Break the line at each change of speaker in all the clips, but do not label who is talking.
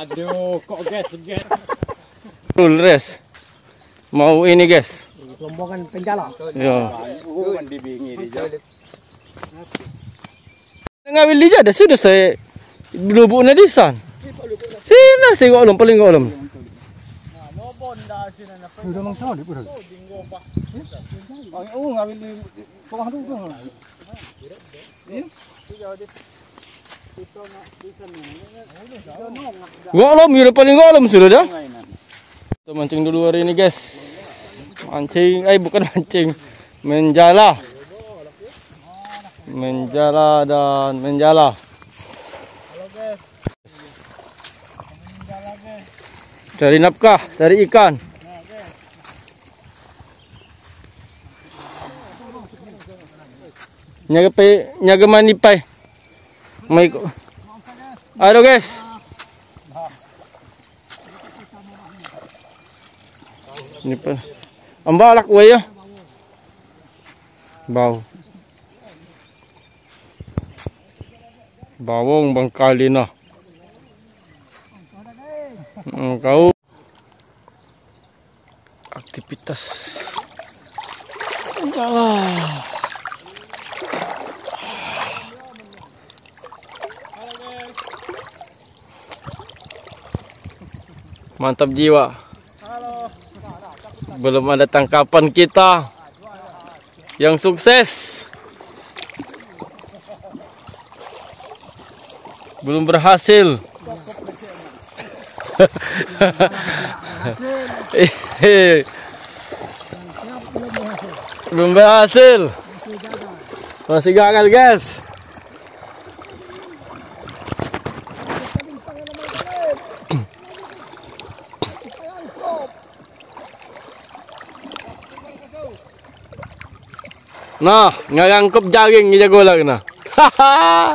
Aduh, kok guys.
Full rest. Mau ini guys.
Rombongan penjala.
Ya.
Kan dibingi dia.
Ngambil dia dah sudah saya lubuk na di san. Sina saya golong paling golong.
Sudah mangsa di pura.
Oh, ngambil di bawah tu.
Golong sudah paling golong sudah dah. Kita mancing dulu hari ini guys. Mancing, bukan mancing, menjala. Menjala dan menjala. Cari nafkah, cari ikan. Nyaga mandi pai. Mai. Aduh guys. Ini pa. Ambalak we ya. Bau. Bawang bangkali na. Kau aktivitas jalan. Mantap jiwa. Belum ada tangkapan kita yang sukses. Belum berhasil. Belum berhasil. Masih gagal guys. Nah, ngangkup jaging jago lagi nah. Haha.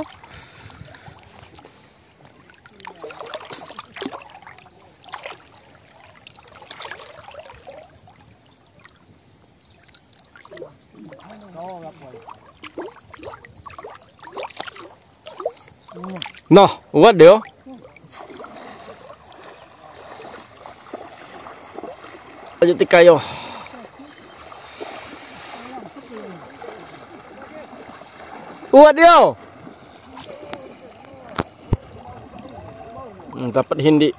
Nah, what dia? Ayo tikayo. What dia? Dapat hindi.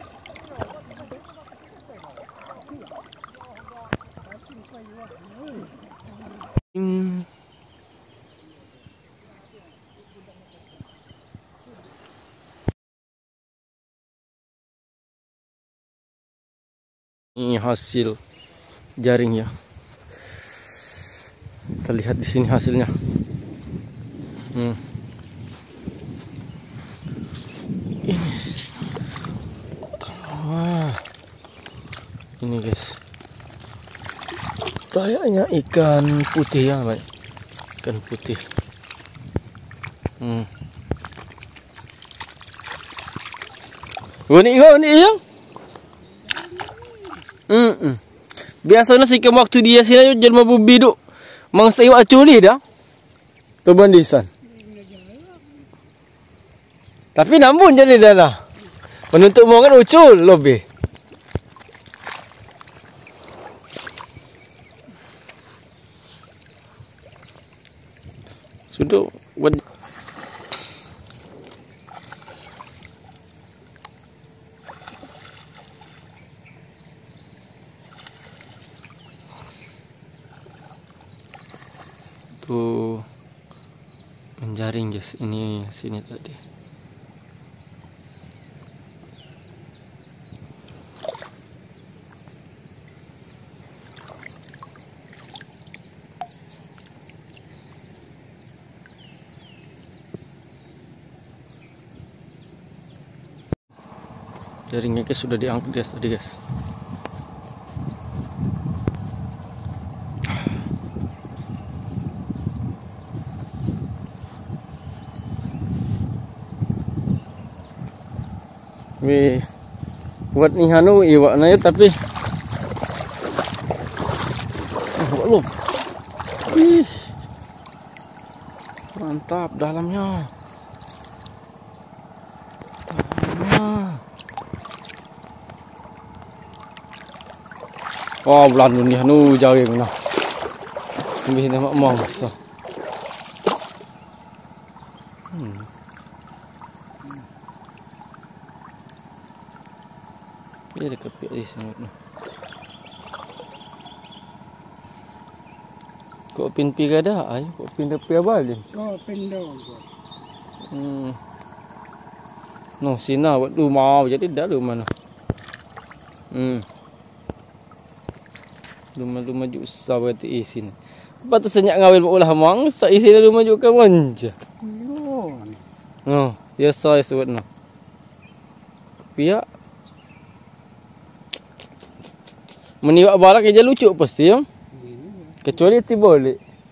Ini hasil jaringnya. Kita lihat di sini hasilnya. Ini. Wah. Ini guys. Kayaknya ikan putih ya, Pak. Ikan putih. Ini ya. Biasanya sih waktu dia sini jadi mau biduk mangsa iwak culi dah. Tu bandisan. Tapi namun jadi dah lah. Menuntut mau kan ucul lebih. Sudah tuh menjaring guys, ini sini tadi. Jaringnya guys sudah diangkat guys tadi guys. Wih, buat nih hanu iwak na tapi belum. Ih, mantap dalamnya. Oh, bulan dunia nu jaring nah. Lebih nama mong so. Dia dekat pihak di sini nah. Kok pin pi gada ai, kok pin tepi abalin.
Oh, pendau.
No, sina buat rumah jadi dah rumah nah. Rumah maju usah berarti isin. Apa tu senyak ngawil ulah mangsa isin rumah maju ke manja. No, biasa sebut no. Pihak meniwak barak aja lucu pasti ya. Kecuali ti boleh.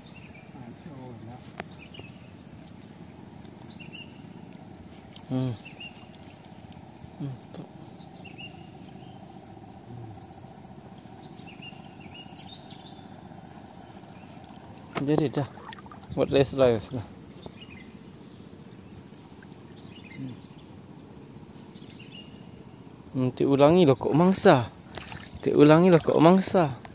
Jadi dah buat race lah. Nanti ulangi lah kok mangsa.